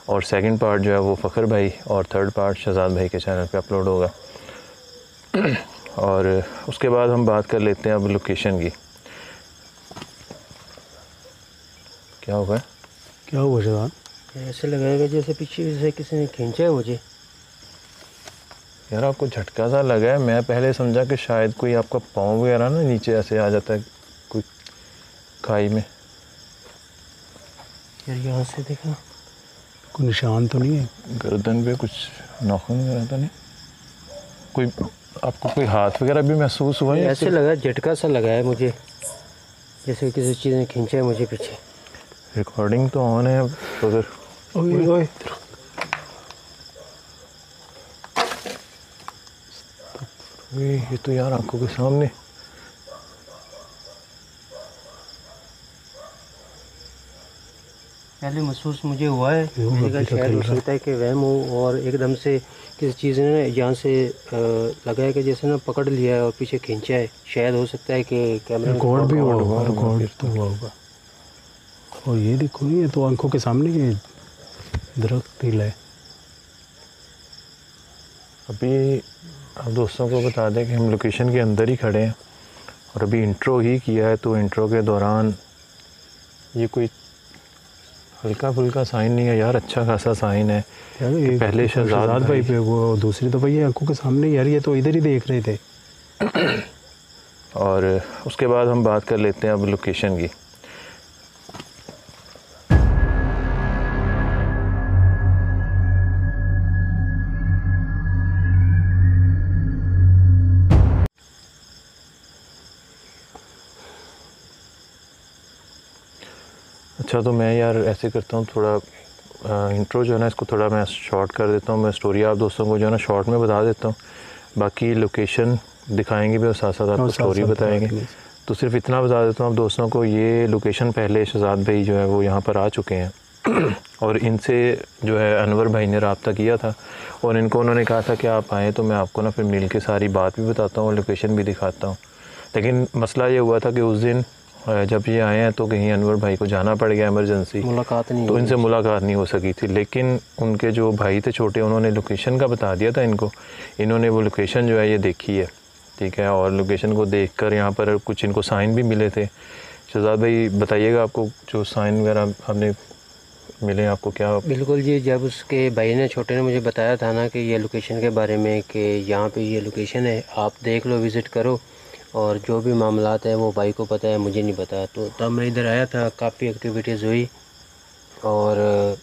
और second part जो है वो फ़खर भाई और थर्ड पार्ट शहजाद भाई के चैनल पे अपलोड होगा। और उसके बाद हम बात कर लेते हैं अब लोकेशन की। क्या होगा? क्या हुआ शहजाद? ऐसे लगाएगा जैसे पीछे से किसी ने खींचा है मुझे। यार आपको झटका सा लगा है? मैं पहले समझा कि शायद कोई आपका पाँव वगैरह ना नीचे ऐसे आ जाता है कोई खाई में। यार यहाँ से देखा, कोई निशान तो नहीं है? गर्दन पे कुछ नाखून वगैरह तो नहीं? कोई आपको कोई हाथ वगैरह भी महसूस हुआ है? ऐसे लगा, झटका सा लगा है मुझे, जैसे किसी चीज़ ने खींचा है मुझे पीछे। रिकॉर्डिंग तो ऑन है तो फिर ओए ओए ये तो यार आंखों के सामने। पहले महसूस मुझे हुआ है, मैंने कहा शायद हो सकता है कि वहम हो, और एकदम से किसी चीज़ ने यहाँ से लगा है कि जैसे ना पकड़ लिया है और पीछे खींचा है। शायद हो सकता है कि कैमरे रिकॉर्ड भी हुआ होगा, रिकॉर्ड तो हुआ होगा। और ये देखो, ये तो आंखों के सामने ये दरख्त हिला है। अभी आप दोस्तों को बता दें कि हम लोकेशन के अंदर ही खड़े हैं और अभी इंट्रो ही किया है, तो इंट्रो के दौरान ये कोई हल्का फुल्का साइन नहीं है यार, अच्छा खासा साइन है। यार ये पहले शहजाद भाई पे वो दूसरी दफ़ा ये आंखों के सामने यार, ये तो इधर ही देख रहे थे। और उसके बाद हम बात कर लेते हैं अब लोकेशन की। अच्छा तो मैं यार ऐसे करता हूँ, थोड़ा इंट्रो जो है ना इसको थोड़ा मैं शॉर्ट कर देता हूँ। मैं स्टोरी आप दोस्तों को जो है ना शॉर्ट में बता देता हूँ, बाकी लोकेशन दिखाएंगे भी और साथ साथ आपको स्टोरी बताएंगे। तो सिर्फ इतना बता देता हूँ आप दोस्तों को, ये लोकेशन पहले शहजाद भाई जो है वो यहाँ पर आ चुके हैं और इनसे जो है अनवर भाई ने रब्ता किया था और इनको उन्होंने कहा था कि आप आएँ तो मैं आपको ना फिर मिल के सारी बात भी बताता हूँ और लोकेशन भी दिखाता हूँ। लेकिन मसला ये हुआ था कि उस दिन जब ये आए हैं तो कहीं अनवर भाई को जाना पड़ गया इमरजेंसी, मुलाकात नहीं, तो इनसे मुलाकात नहीं हो सकी थी। लेकिन उनके जो भाई थे छोटे, उन्होंने लोकेशन का बता दिया था इनको। इन्होंने वो लोकेशन जो है ये देखी है, ठीक है। और लोकेशन को देखकर यहाँ पर कुछ इनको साइन भी मिले थे। शहजाद भाई बताइएगा, आपको जो साइन वगैरह आपने मिले आपको क्या? बिल्कुल जी, जब उसके भाई ने छोटे ने मुझे बताया था ना कि ये लोकेशन के बारे में कि यहाँ पे ये लोकेशन है, आप देख लो, विज़िट करो, और जो भी मामलात हैं वो भाई को पता है, मुझे नहीं पता। तो तब मैं इधर आया था, काफ़ी एक्टिविटीज़ हुई और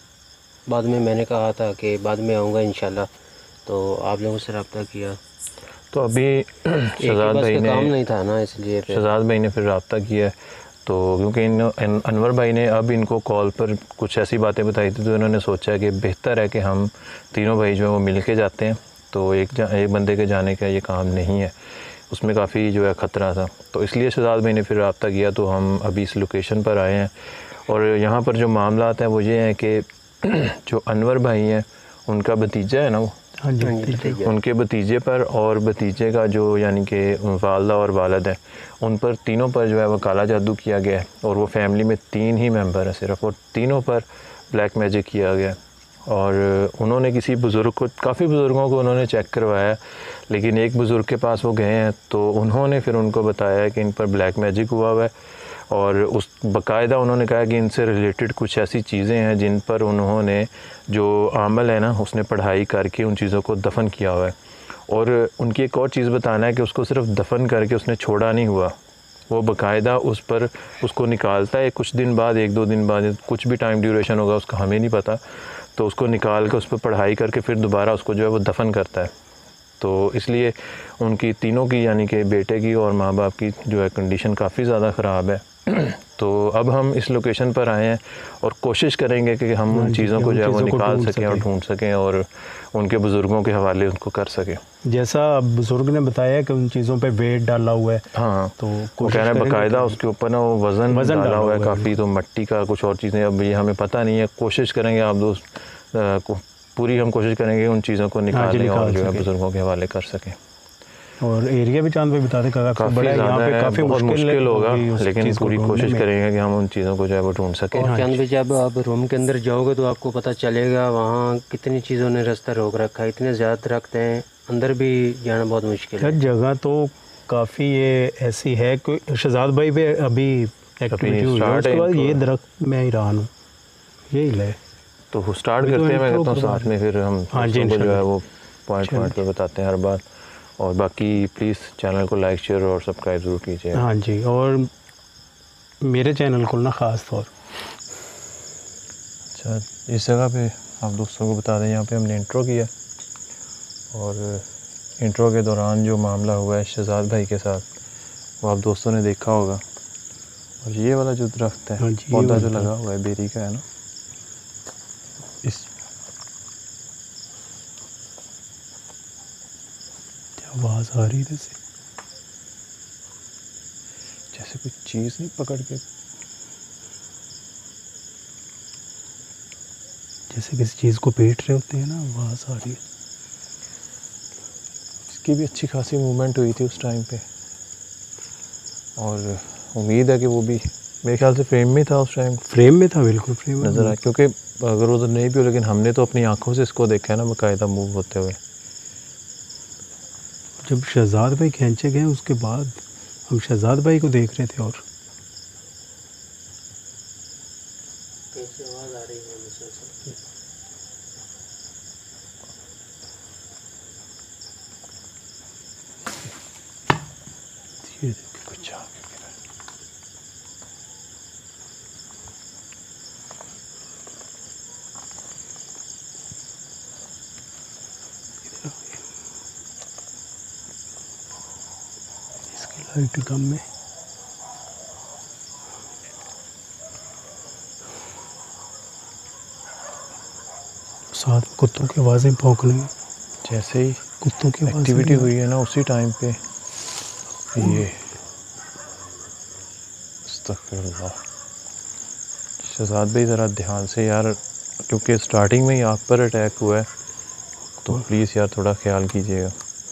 बाद में मैंने कहा था कि बाद में आऊँगा इंशाल्लाह, तो आप लोगों से रब्ता किया। तो अभी शहजाद भाई ने काम नहीं था ना, इसलिए शहजाद भाई ने फिर रब्ता किया है। तो क्योंकि अनवर भाई ने अब इनको कॉल पर कुछ ऐसी बातें बताई थी, तो इन्होंने सोचा कि बेहतर है कि हम तीनों भाई जो है वो मिल के जाते हैं। तो एक बंदे के जाने का ये काम नहीं है, उसमें काफ़ी जो है ख़तरा था। तो इसलिए शहजाद भाई ने फिर रब्ता किया। तो हम अभी इस लोकेशन पर आए हैं और यहाँ पर जो मामलात हैं वो ये हैं कि जो अनवर भाई हैं उनका भतीजा है ना वो, हाँ जी, उनके भतीजे पर और भतीजे का जो यानी कि वालदा और वालद है, उन पर तीनों पर जो है वो काला जादू किया गया है। और वो फैमिली में 3 ही मेंबर हैं सिर्फ, और तीनों पर ब्लैक मैजिक किया गया। और उन्होंने किसी बुज़ुर्ग को, काफ़ी बुज़ुर्गों को उन्होंने चेक करवाया, लेकिन एक बुज़ुर्ग के पास वो गए हैं तो उन्होंने फिर उनको बताया कि इन पर ब्लैक मैजिक हुआ हुआ है। और उस बाकायदा उन्होंने कहा कि इनसे रिलेटेड कुछ ऐसी चीज़ें हैं जिन पर उन्होंने जो आमल है ना उसने पढ़ाई करके उन चीज़ों को दफन किया हुआ है। और उनकी एक और चीज़ बताना है कि उसको सिर्फ दफन करके उसने छोड़ा नहीं हुआ, वो बाकायदा उस पर उसको निकालता है कुछ दिन बाद, 1-2 दिन बाद, कुछ भी टाइम ड्यूरेशन होगा उसका हमें नहीं पता, तो उसको निकाल कर उस पर पढ़ाई करके फिर दोबारा उसको जो है वो दफन करता है। तो इसलिए उनकी तीनों की यानी कि बेटे की और माँ बाप की जो है कंडीशन काफ़ी ज़्यादा ख़राब है। तो अब हम इस लोकेशन पर आए हैं और कोशिश करेंगे कि हम उन चीज़ों को जो है वो निकाल सकें और ढूंढ सकें और उनके बुज़ुर्गों के हवाले उनको कर सकें। जैसा बुज़ुर्ग ने बताया कि उन चीज़ों पे वेट डाला हुआ है। हाँ, तो वो कह रहे हैं बाकायदा उसके ऊपर ना वो वज़न डाला हुआ है काफ़ी, तो मिट्टी का कुछ और चीज़ें, अब ये हमें पता नहीं है। कोशिश करेंगे आप दोस्त पूरी हम कोशिश करेंगे उन चीज़ों को निकालें और जो है बुज़ुर्गों के हवाले कर सकें। और एरिया भी चांद भाई बता दें काफ़ी काफ़ी बड़ा है, यहाँ ज़्यादा पे है, काफ़ी बहुत मुश्किल होगा, होगी उस लेकिन चीज़ को पूरी ढूंढने कोशिश में। करेंगे कि हम उन चीज़ों को जो है वो ढूंढ सकें। और चांद भाई जब आप रूम के अंदर जाओगे तो आपको पता चलेगा वहाँ कितनी चीज़ों ने रास्ता रोक रखा है, इतने ज़्यादा दरख्त हैं, अंदर भी जाना बहुत मुश्किल यार है। जगह तो काफ़ी ये ऐसी है कि शहजाद भाई पे अभी एक्टिविटी हुई है, स्टार्ट उसके है बाद इनको। ये दरख्त में ही रहा हूँ, यही ले। तो स्टार्ट अभी तो करते हैं, मैं इंट्रो कहता हूँ करवा साथ रहे में, हैं। फिर हम हाँ जी, दोस्तों को जो है इंशाल्लाह। वो पॉइंट चलिए। पे बताते हैं हर बार। और बाकी प्लीज़ चैनल को लाइक शेयर और सब्सक्राइब ज़रूर कीजिए। हाँ जी, और मेरे चैनल को ना ख़ास तौर। अच्छा, इस जगह पे आप दोस्तों को बता दें, यहाँ पे हमने इंट्रो किया और इंट्रो के दौरान जो मामला हुआ है शहजाद भाई के साथ वो आप दोस्तों ने देखा होगा। और ये वाला जो दरख्त है, हाँ जी, ये पौधा जो वाला लगा हुआ है बेरी का है ना, इस आवाज़ आ रही है से, जैसे कोई चीज़ नहीं पकड़ के, जैसे किसी चीज़ को पेट रहे होते हैं ना, आवाज़ आ रही है। इसकी भी अच्छी खासी मूवमेंट हुई थी उस टाइम पे, और उम्मीद है कि वो भी मेरे ख्याल से फ्रेम में था उस टाइम, फ्रेम में था, बिल्कुल फ्रेम में नज़र आया। क्योंकि अगर उधर नहीं भी हो, लेकिन हमने तो अपनी आंखों से इसको देखा है ना बाकायदा मूव होते हुए। जब शहजाद भाई खींचे गए उसके बाद हम शहजाद भाई को देख रहे थे। और आवाज़ आ रही है मुझे। ये देखो, कुछ आ गया मेरा। इसकी लाइट कम है। साथ में कुत्तों की आवाज़ें भौंक रही हैं, जैसे ही कुत्तों की आवाज़ें एक्टिविटी भी। हुई है ना उसी टाइम पे ये अस्तगफिरुल्लाह। शहजाद भाई ज़रा ध्यान से यार, क्योंकि स्टार्टिंग में ही आप पर अटैक हुआ है, तो प्लीज़ यार थोड़ा ख्याल कीजिएगा।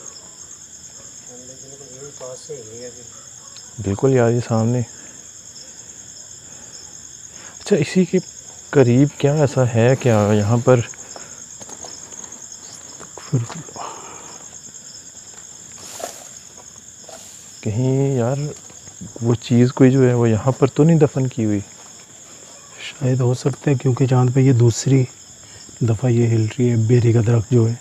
बिल्कुल यार, ये सामने। अच्छा, इसी के करीब क्या ऐसा है क्या यहाँ पर? फिर कहीं यार वो चीज़ कोई जो है वो यहाँ पर तो नहीं दफन की हुई? शायद हो सकता है, क्योंकि चांद पे ये दूसरी दफ़ा ये हिल रही है बेरी का दरख्त जो है।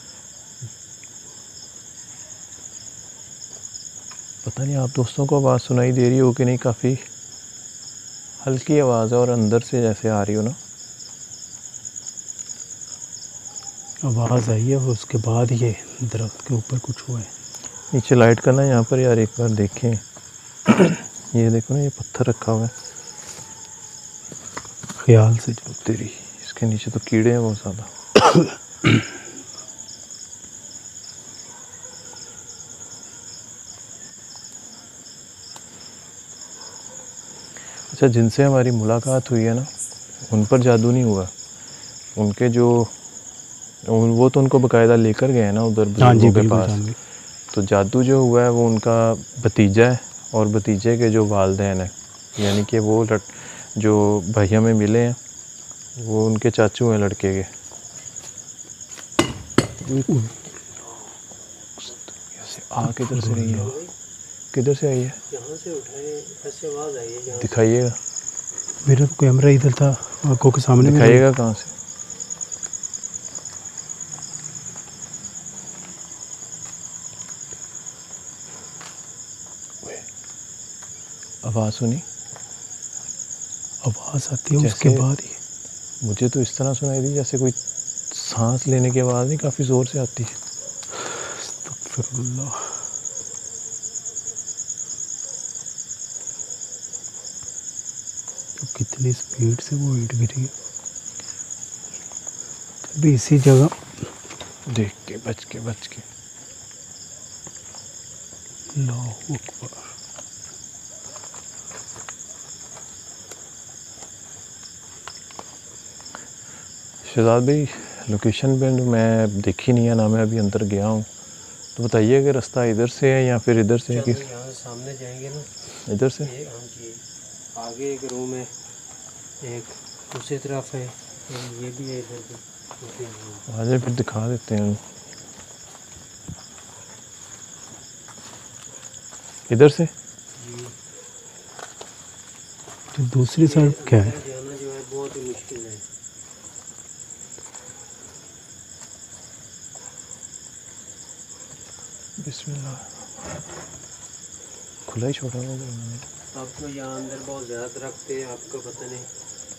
पता नहीं आप दोस्तों को आवाज़ सुनाई दे रही हो कि नहीं, काफ़ी हल्की आवाज़ है और अंदर से जैसे आ रही हो ना। आवाज़ आई है, उसके बाद ये दरख्त के ऊपर कुछ हुआ है। नीचे लाइट करना यहाँ पर यार, एक बार देखें। ये देखो ना, ये पत्थर रखा हुआ है। ख्याल से जो तेरी, इसके नीचे तो कीड़े हैं बहुत ज़्यादा। अच्छा, जिनसे हमारी मुलाकात हुई है ना, उन पर जादू नहीं हुआ। उनके जो वो तो उनको बाकायदा लेकर गए हैं ना उधर हाँ जी, बुजुर्गों के बिल्कुल पास। चांद भाई। तो जादू जो हुआ है वो उनका भतीजा है, और भतीजे के जो वालिदैन हैं, यानी कि वो जो भैया में मिले हैं वो उनके चाचू हैं लड़के के। आ किधर से रही है? किधर से आई है? यहाँ से उठाए, ऐसे आवाज़ आई है। दिखाइएगा, मेरा तो कैमरा इधर था आंखों के सामने में। दिखाइएगा कहाँ से? आवाज़ सुनी? आवाज़ आती है उसके जैसे- बाद ही। मुझे तो इस तरह सुनाई दी जैसे कोई सांस लेने की आवाज़ नहीं, काफ़ी ज़ोर से आती है। अस्तगफिरुल्लाह। तो कितनी स्पीड से वो ईंट गिरी है। अभी इसी जगह देख के बच के अल्लाहु अकबर। शहजाद भाई, लोकेशन पे मैं देखी नहीं है ना, मैं अभी अंदर गया हूँ, तो बताइए कि रास्ता इधर से है या फिर इधर से है कि यहाँ से सामने जाएंगे ना, इधर से? ये हाँ जी, आगे एक रूम है, एक दूसरी तरफ है, ये भी है इधर भी। आगे फिर दिखा देते हैं। इधर से तो दूसरी साइड क्या है? जाना जो है बहुत ही मुश्किल है। बिस्मिल्लाह, खुला ही छोड़ा हुआ है। आपको यहाँ अंदर बहुत ज़्यादा दरख्त है, आपको पता नहीं।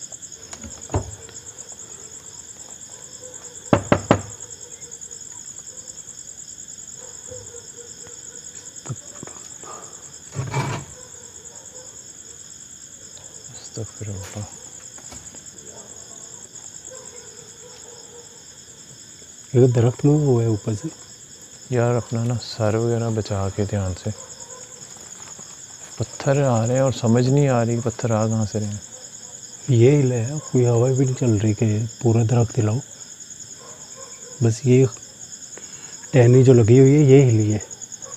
अस्तगफिरुल्लाह। ये दरख्त में हुआ है ऊपर से। यार अपना ना सर वगैरह बचा के ध्यान से। पत्थर आ रहे हैं और समझ नहीं आ रही पत्थर आ कहाँ से रहे हैं। ये हिला है, कोई हवा भी नहीं चल रही कि पूरा दरख्त हिलाओ, बस ये टहनी जो लगी हुई है ये हिली है।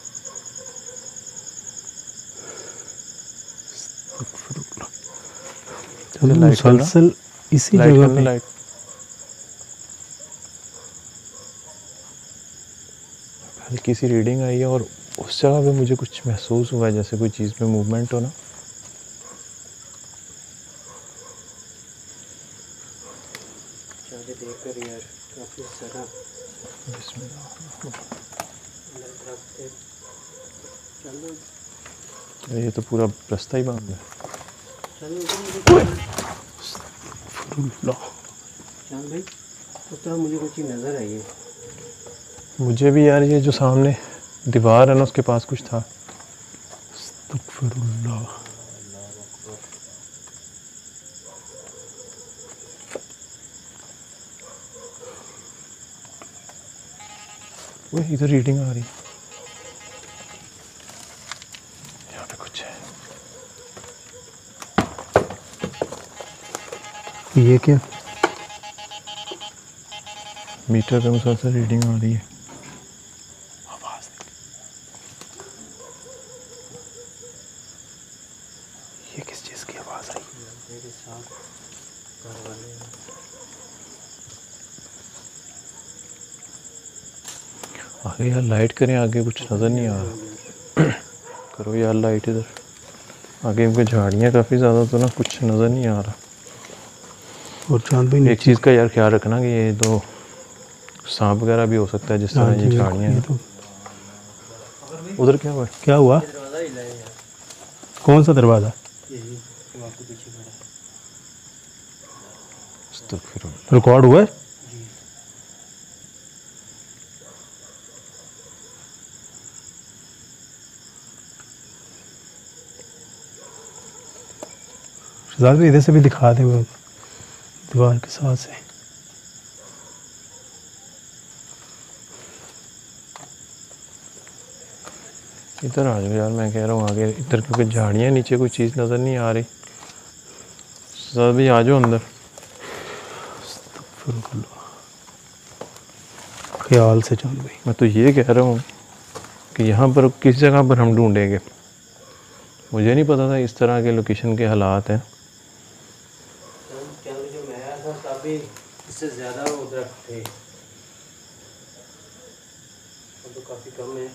मुसलसल इसी जगह पे लाइट हल्की सी रीडिंग आई है और उस जगह पे मुझे कुछ महसूस हुआ है जैसे कोई चीज़ में मूवमेंट हो ना। चलिए देख कर यार काफ़ी सारा बिस्मिल्लाह। अंदर दरख्त है। चलो ये तो पूरा रास्ता ही बंद है। चलो चांद भाई, तो मुझे कुछ चीज़ नज़र आई है। मुझे भी यार ये जो सामने दीवार है ना उसके पास कुछ था। अस्तगफिरुल्लाह। वो इधर रीडिंग आ रही, यहाँ पे कुछ है। ये क्या? मीटर पे मुसलसल रीडिंग आ रही है। आवाज ये किस चीज़ की आवाज़ आई? मेरे साथ घर वाले हैं। आगे यार लाइट करें, आगे कुछ नज़र नहीं आ रहा। करो यार लाइट इधर आगे, इनकी झाड़ियाँ काफ़ी ज़्यादा तो ना कुछ नज़र नहीं आ रहा। और चांद भाई एक नीचे चीज़ का यार ख्याल रखना कि ये तो सांप वगैरह भी हो सकता है जिस हाँ तरह जी, ये बिल्कुल, झाड़ियाँ ये हैं। तो उधर क्या हुआ है? क्या हुआ? दरवाज़ा हिला है यार, कौन सा दरवाज़ा? यही जो आपके पीछे खड़ा है। अस्तगफिरुल्लाह। रिकॉर्ड हुआ है? शहजाद भाई इधर से भी दिखा दे वो दीवार के साथ से। इधर आ जाओ यार, मैं कह रहा हूँ आगे इधर क्योंकि झाड़ियाँ नीचे कोई चीज़ नज़र नहीं आ रही। सर भी आ जाओ अंदर। ख्याल से चांद भाई। मैं तो ये कह रहा हूँ कि यहाँ पर किस जगह पर हम ढूंढेंगे। मुझे नहीं पता था इस तरह के लोकेशन के हालात हैं। क्या जो मैं आया था तभी इससे ज़्यादा वो दरख्त थे, अब तो काफ़ी कम है।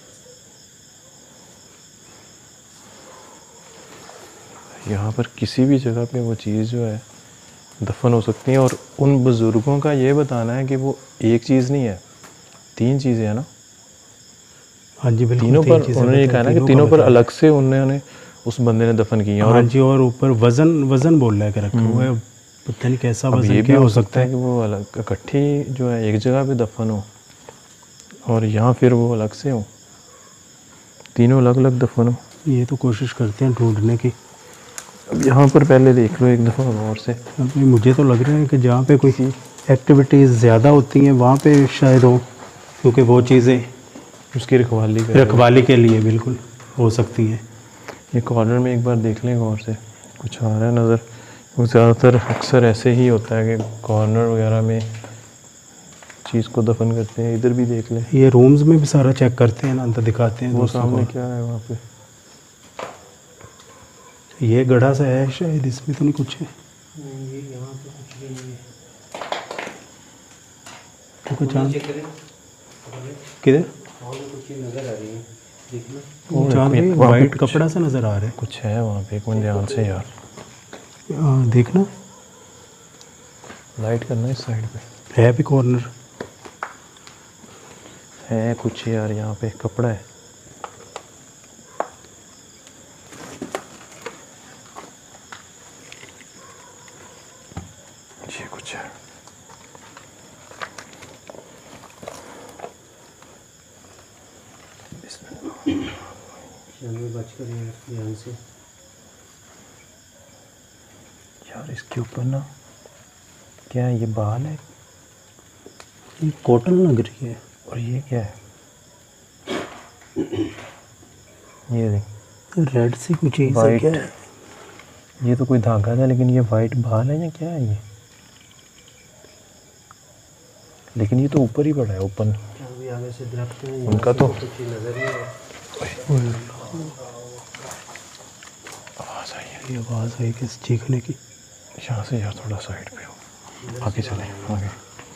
यहाँ पर किसी भी जगह पे वो चीज़ जो है दफन हो सकती है। और उन बुज़ुर्गों का ये बताना है कि वो एक चीज़ नहीं है, 3 चीज़ें हैं ना। हाँ जी बिल्कुल, तीनों पर चीज़ें उन्होंने ये बताई, कहा ना कि का तीनों पर बताया। अलग से उन्होंने उस बंदे ने दफन किया। हाँ और जी, और ऊपर वजन वजन बोल रहा है कि रखा हुआ है, पता नहीं कैसा अब वजन ये भी क्या हो हो सकता है कि वो अलग इकट्ठी जो है एक जगह पे दफन हो और यहाँ फिर वो अलग से हो, तीनों अलग अलग दफन हो। ये तो कोशिश करते हैं ढूंढने की। अब यहाँ पर पहले देख लो एक दफ़ा गौर से। अभी मुझे तो लग रहा है कि जहाँ पे कोई एक्टिविटीज़ ज़्यादा होती हैं वहाँ पे शायद हो, क्योंकि वो चीज़ें उसकी रखवाली रखवाली के लिए बिल्कुल हो सकती हैं। ये कॉर्नर में एक बार देख लें गौर से, कुछ आ रहा है नज़र। वो ज़्यादातर अक्सर ऐसे ही होता है कि कॉर्नर वगैरह में चीज़ को दफन करते हैं। इधर भी देख लें, ये रूम्स में भी सारा चेक करते हैं ना, अंदर दिखाते हैं वो दोस्तों सामने को। क्या है वहाँ पे? ये गढ़ा सा है शायद, इसमें तो नहीं कुछ है। ये यहाँ पे कुछ भी नहीं है। तो कुछ चांद चेक करें, किधर वहाँ पे कुछ चीज़ नज़र आ रही है, देखना। वो चांद देखो, भाई वहाँ पे वाइट कुछ- कपड़ा सा नज़र आ रहा कुछ है वहाँ पे, एक मिनट ध्यान से यार, है। देखना लाइट करना इस साइड पे है भी कॉर्नर। है कुछ यार, यहाँ पे कपड़ा है। ये कुछ है। हमें बच कर ध्यान से। यार इसके ऊपर ना क्या है, ये बाल है ये कॉटन लग रही है। और ये क्या है, ये देख, रेड सी कुछ चीज़ है White। क्या है? ये तो कोई धागा था, लेकिन ये वाइट बाल है या क्या है ये? लेकिन ये तो ऊपर ही पड़ा है, ऊपर। अभी आगे से दरख्त है, यहाँ उनका से तो कुछ चीज़ नज़र नहीं आ रही। आवाज़ आई है ये आवाज़ आई किस चीखने की। यहाँ से यार, थोड़ा साइड पे हो, आगे चले आगे।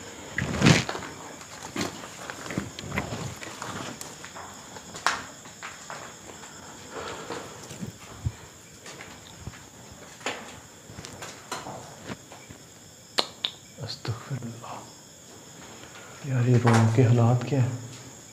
अस्तगफिरुल्लाह। यार ये रूम के हालात क्या है?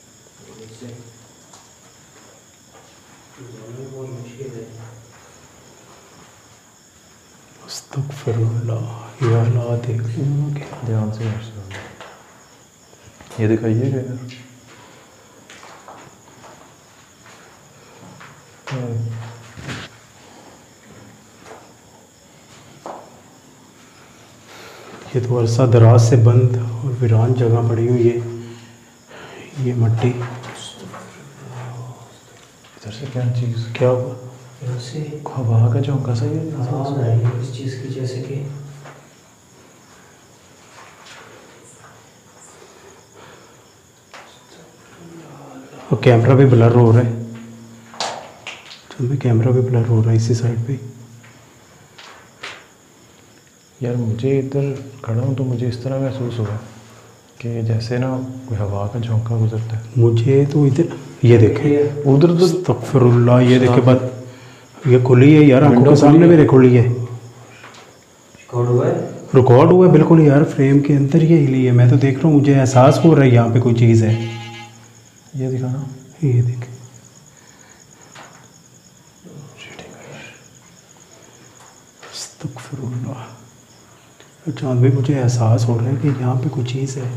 अस्तगफिरुल्लाह, ये हालात देख लो क्या। ध्यान से यार, ये दिखाइएगा यार। ये तो अरसा दराज से बंद और वीरान जगह पड़ी हुई है। ये मट्टी इधर से क्या चीज़, क्या हुआ? यहाँ से हवा का झोंका सा ये आवाज़ आई है इस चीज़ की, जैसे कि और कैमरा भी ब्लर हो रहा है। चल भी कैमरा भी ब्लर हो रहा है इसी साइड पे। यार मुझे इधर खड़ा हूँ तो मुझे इस तरह महसूस हुआ कि जैसे ना कोई हवा का झोंका गुजरता है। मुझे तो इधर ये देखे, उधर तो अस्तगफिरुल्लाह, ये देखे बात, ये खुली है यार, आंखों विंडो के सामने खुली है। मेरे खुली है। कौन हुआ है? रिकॉर्ड हुआ है बिल्कुल यार, फ्रेम के अंदर ये हिली है। मैं तो देख रहा हूँ, मुझे एहसास हो रहा है यहाँ पे कोई चीज़ है। ये दिखाना, ये देख, अस्तगफिरुल्लाह। चांद भाई मुझे एहसास हो रहा है कि यहाँ पे कोई चीज़ है।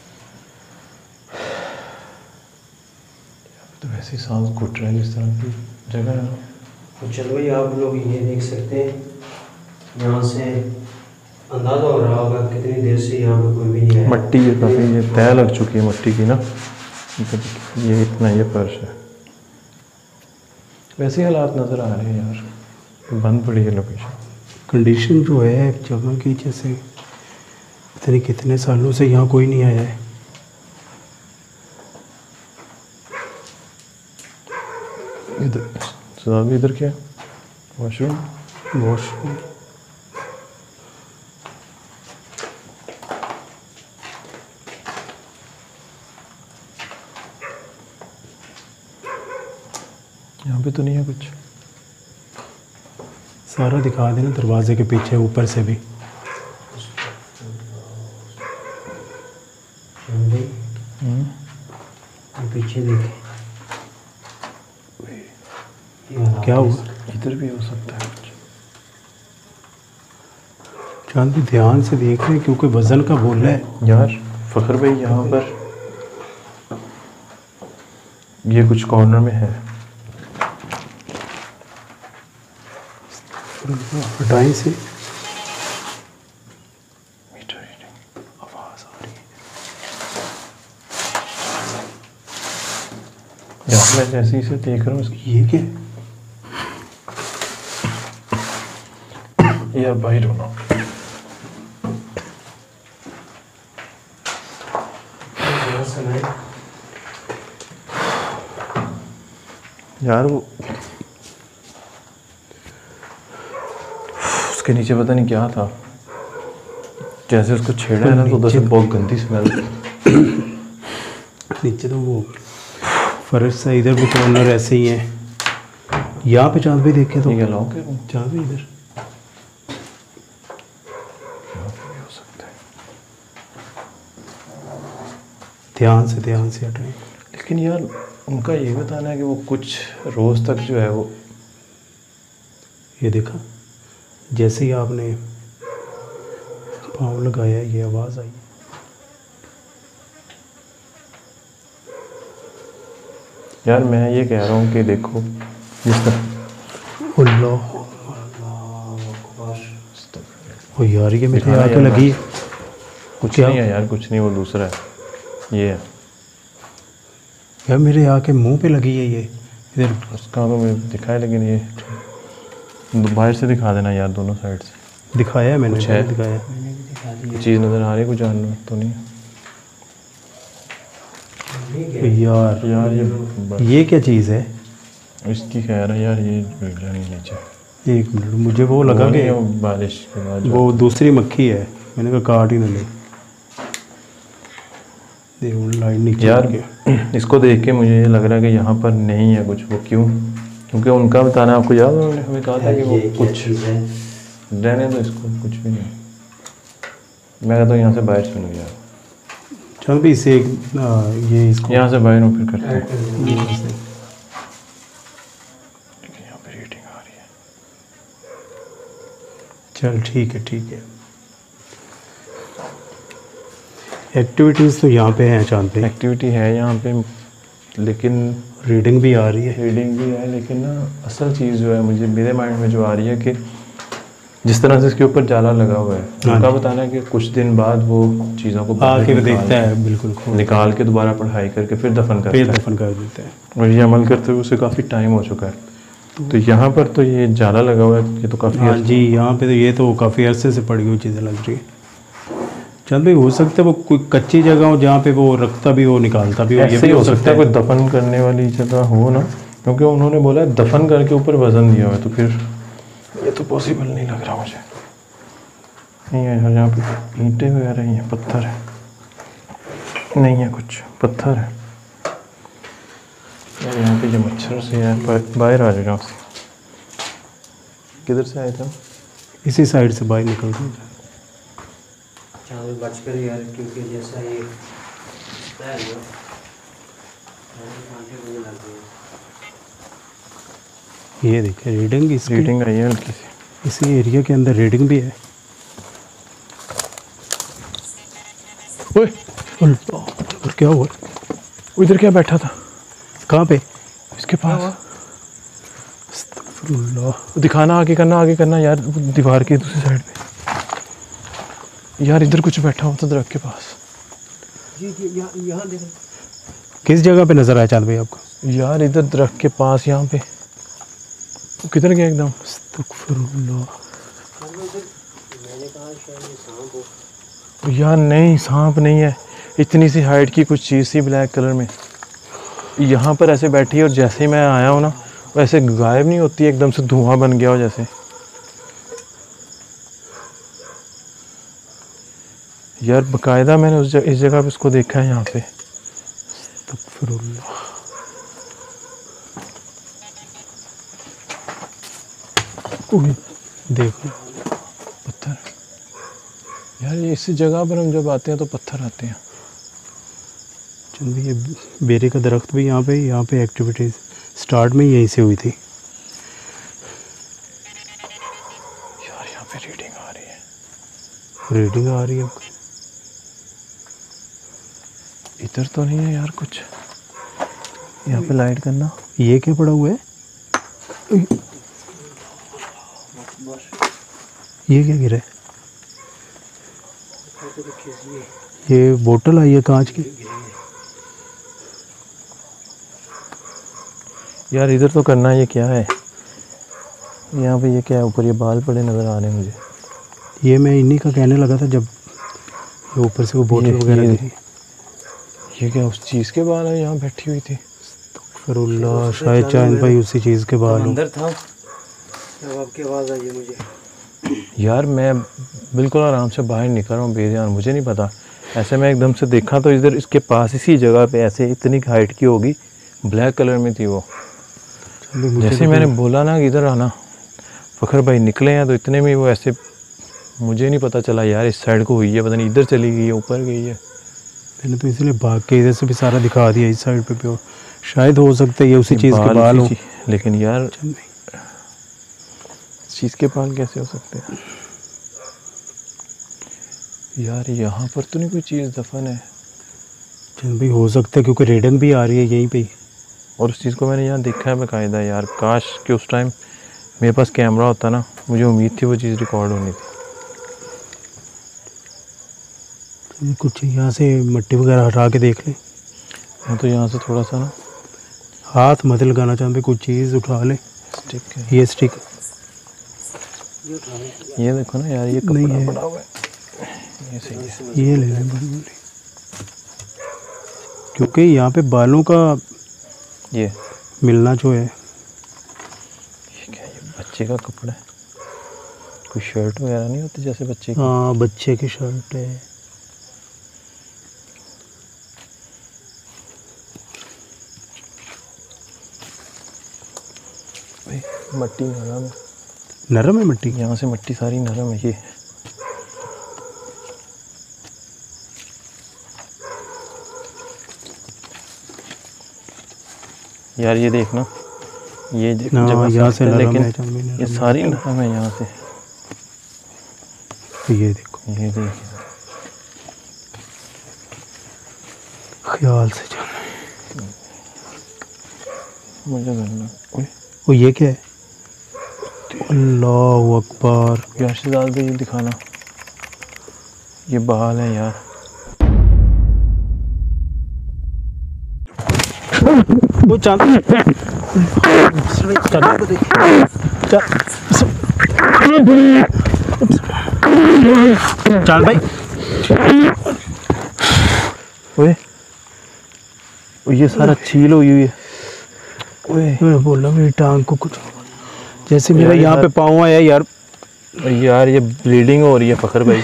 तो वैसे ही सांस घुट रहा है जिस तरह की जगह है ना। तो चलो भाई, आप लोग ये देख सकते हैं, यहाँ से अंदाज़ा हो रहा होगा कितनी देर से यहाँ पे कोई भी नहीं आया। मट्टी ये काफ़ी ये तय लग चुकी है मट्टी की ना, ये इतना ये फर्श है। वैसे ही हालात नज़र आ रहे हैं यार, बंद पड़ी है लोकेशन। कंडीशन जो है जगह की, जैसे पता नहीं कितने सालों से यहाँ कोई नहीं आया है। इधर साहब, इधर क्या वॉशरूम? वॉशरूम, यहाँ पे तो नहीं है कुछ। सारा दिखा देना दरवाजे के पीछे ऊपर से भी। पीछे देखें, क्या हुआ? इधर भी हो सकता है कुछ। चांद भी ध्यान से देख रहे हैं क्योंकि वजन का बोल है यार फ़खर भाई, यहाँ पर ये कुछ कॉर्नर में है। हटाएं से। मीटर रीडिंग, आवाज़ आ रही है यार। मैं जैसे ही इसे देख रहा हूँ ये क्या? यार बाहर होना। यार वो उसके नीचे पता नहीं क्या था, जैसे उसको छेड़ा है ना तो उधर से बहुत गंदी स्मेल। नीचे तो वो फर्श से इधर भी कॉर्नर ऐसे ही है। यहाँ पे चांद भी देखे तो ये लॉक है, चांद भी इधर हो सकता है। ध्यान से हटाएं। लेकिन यार उनका ये बताना है कि वो कुछ रोज़ तक जो है वो, ये देखा जैसे ही आपने पाँव लगाया ये आवाज़ आई। यार मैं ये कह रहा हूँ कि देखो जिस तरह ओ यार ये मेरे दिखाना आके यार लगी। कुछ क्या? नहीं है यार, कुछ नहीं, वो दूसरा है ये है। यार मेरे आके मुंह पे लगी है ये इधर। उसका तो मुझे दिखा है, लेकिन ये बाहर से दिखा देना यार, दोनों साइड से दिखाया है मैंने, कुछ है? दिखाया। चीज़ नज़र आ रही है, कुछ जानवर तो नहीं यार यार। ये क्या चीज़ है? इसकी खैर है यार, ये नहीं नीचे। एक मिनट, मुझे वो लगा वो कि नहीं है, वो बारिश के बाद जो- वो दूसरी मक्खी है। मैंने कहा काट ही ना ले। देखो लाइट नीचे यार आ गया। इसको देख के मुझे ये लग रहा है कि यहाँ पर नहीं है कुछ। वो क्यों? क्योंकि उनका बताना, आपको याद है उन्होंने हमें कहा था कि वो कुछ रहने दो इसको, कुछ भी नहीं। मैं कहता हूँ यहाँ से बाहर चलो यार, चल भी इसे ये इसको यहाँ से बाहर हूँ, फिर करते हैं। यहाँ से। लेकिन यहाँ पे रेटिंग आ रही है। चल ठीक है। एक्टिविटीज़ तो यहाँ पे हैं चांद पे। एक्टिविटी है यहाँ पे, लेकिन रीडिंग भी आ रही है। रीडिंग भी है, लेकिन ना असल चीज़ जो है मुझे मेरे माइंड में जो आ रही है कि जिस तरह से इसके ऊपर जाला लगा हुआ है, उनका बताना है कि कुछ दिन बाद वो चीज़ों को बाहर आके निकाल- देखता है, बिल्कुल निकाल के दोबारा पढ़ाई करके फिर दफन करता फिर है। दफन कर देता है। और ये अमल करते हुए उसे काफ़ी टाइम हो चुका है। तो यहाँ पर तो ये जाला लगा हुआ है, ये तो काफ़ी हाँ जी, यहाँ पे तो ये तो काफ़ी अरसे से पड़ी हुई चीज़ें लग रही है। चंद भाई हो सकता है वो कोई कच्ची जगह हो जहाँ पे वो रखता भी हो, निकालता भी हो। ये ऐसे भी ही हो सकता है कोई दफन करने वाली जगह हो ना, क्योंकि उन्होंने बोला है दफन करके ऊपर वजन दिया हुआ है, तो फिर ये तो पॉसिबल नहीं लग रहा मुझे। नहीं है यार, यहाँ पे ईंटें वगैरह ही हैं, पत्थर है नहीं है, कुछ पत्थर है यार। यहाँ पे ये मच्छर से यार बाहर आ जाओ। किधर से आए थे हम? इसी साइड से बाहर निकल गए। चांद बच कर यार, क्योंकि जैसा ये ये देखिए रीडिंग, इसकी रीडिंग आई है हल्की सी। इसी एरिया के अंदर रीडिंग भी है। ओए और क्या हुआ? वो इधर क्या बैठा था? कहाँ पे? इसके पास। अस्तगफुरुल्लाह। दिखाना, आगे करना यार, वो दीवार की दूसरी साइड पे यार। इधर कुछ बैठा हुआ था दरख्त के पास। यहाँ देखो। किस जगह पे नजर आया चांद भाई आपको? यार इधर दरख्त के पास, यहाँ पे। वो किधर गया एकदम? अस्तगफुरुल्लाह। मैंने कहा शायद ये सांप हो। यार नहीं, सांप नहीं है। इतनी सी हाइट की कुछ चीज़ थी ब्लैक कलर में, यहाँ पर ऐसे बैठी है। और जैसे ही मैं आया हूँ ना, वैसे गायब नहीं होती, एकदम से धुआं बन गया हो जैसे। यार बकायदा मैंने इस जगह पे उसको देखा है यहाँ पे। अस्तगफुरुल्लाह। देखो पत्थर यार, ये इस जगह पर हम जब आते हैं तो पत्थर आते हैं। चंद भाई ये बेरे का दरख्त भी यहाँ पे एक्टिविटीज़ स्टार्ट में ही यहीं से हुई थी। यार यहाँ पे रीडिंग आ रही है। रीडिंग आ रही है। इधर तो नहीं है यार कुछ। यहाँ पे लाइट करना। ये क्या पड़ा हुआ है? ये क्या गिरा है? ये बोतल आई है कांच की। यार इधर तो करना, ये क्या है? यहाँ पे ये क्या है? ऊपर ये बाल पड़े नज़र आ रहे हैं मुझे। ये मैं इन्हीं का कहने लगा था जब ये ऊपर से वो बोतल वगैरह गिरी। ये क्या उस चीज़ के बाल है? यहाँ बैठी हुई थी। अस्तगफिरुल्लाह, शायद चांद भाई उसी चीज़ के बाल हो। अंदर था जब आपकी आवाज़ आई मुझे। यार मैं बिल्कुल आराम से बाहर निकल रहा हूँ बेध्यान, मुझे नहीं पता। ऐसे मैं एकदम से देखा तो इधर इसके पास इसी जगह पे ऐसे इतनी हाइट की होगी, ब्लैक कलर में थी वो। जैसे मैंने बोला ना कि इधर आना, फ़खर भाई निकले हैं तो इतने में वो ऐसे, मुझे नहीं पता चला यार इस साइड को हुई है, पता नहीं इधर चली गई है ऊपर गई है। मैंने तो इसलिए भाग के इधर से भी सारा दिखा दिया इस साइड पे शायद हो सकता है ये उसी चीज़ के बाल हो। लेकिन यार इस चीज़ के बाल कैसे हो सकते हैं यार? यहाँ पर तो नहीं कोई चीज़ दफन है? चंद भाई हो सकता है क्योंकि रेडन भी आ रही है यहीं पे। और उस चीज़ को मैंने यहाँ देखा है बाकायदा यार। काश कि उस टाइम मेरे पास कैमरा होता ना, मुझे उम्मीद थी वो चीज़ रिकॉर्ड होनी थी। कुछ यहाँ से मिट्टी वगैरह हटा के देख ले। हाँ तो यहाँ से थोड़ा सा ना हाथ मत लगाना चाहते, कुछ चीज़ उठा ले। स्टिक है ये स्टिक ये देखो ना यार, ये नहीं कपड़ा है। पड़ा हुआ है, ये सही है। ये ले लें बड़ी बड़ी, क्योंकि यहाँ पे बालों का ये मिलना जो है। ये क्या है? ये बच्चे का कपड़ा है, कोई शर्ट वगैरह नहीं होती जैसे बच्चे की? हाँ बच्चे की शर्ट है। मट्टी नरम है, नरम है मिट्टी। यहाँ से मिट्टी सारी नरम है। ये यार ये देखना, ये यहाँ से नरम लेकिन है, ये सारी नरम है यहाँ से। ये देखो, ये देखिए, ख्याल से चल। मुझे करना। वो ये क्या है? अल्लाह अकबर। यार शिदात भाई ये दिखाना, ये बाल है यार। वो चांद चांद भाई, ओए ये सारा छील हुई हुई है। ओए मैं बोला मेरी टांग को कुछ, जैसे मेरा यहाँ पे पाँव आया यार। यार ये ब्लीडिंग हो रही है फ़खर भाई।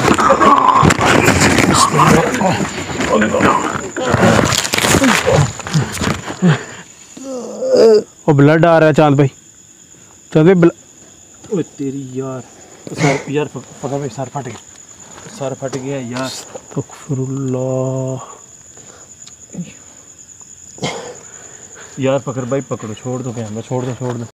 और ब्लड आ रहा है चांद भाई। चांद भाई ओए तेरी यार, सर यार फ़खर भाई सर फट गया, सर फट गया यार। अस्तगफिरुल्लाह। यार फ़खर भाई पकड़ो, छोड़ दो कैमरा, छोड़ दो।